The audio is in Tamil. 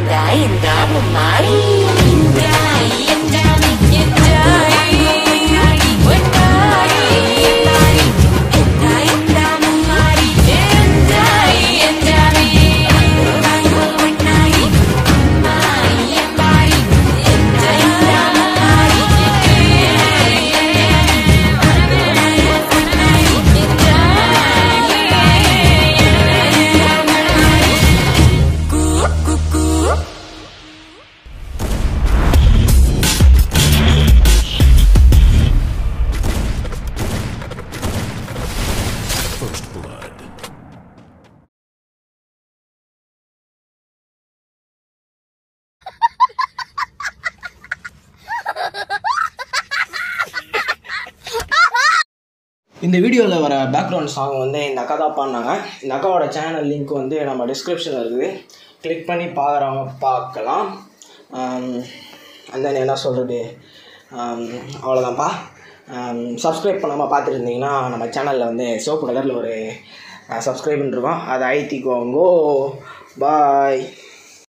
இந்த வீடியோவில் வர பேக்ரவுண்ட் சாங் வந்து இந்த அக்கா தான் பாடினாங்க. இந்த அக்காவோட சேனல் லிங்க் வந்து நம்ம டிஸ்கிரிப்ஷனில் இருக்குது, கிளிக் பண்ணி பார்க்குறவங்க பார்க்கலாம். அந்த என்ன சொல்கிறது, அவ்வளோதான்ப்பா. சப்ஸ்கிரைப் பண்ணாமல் பார்த்துட்டு இருந்தீங்கன்னா நம்ம சேனலில் வந்து சிவப்பு கலரில் ஒரு சப்ஸ்கிரைப்னு இருக்கும், அதை அழுத்திக்கோங்கோ. பாய்.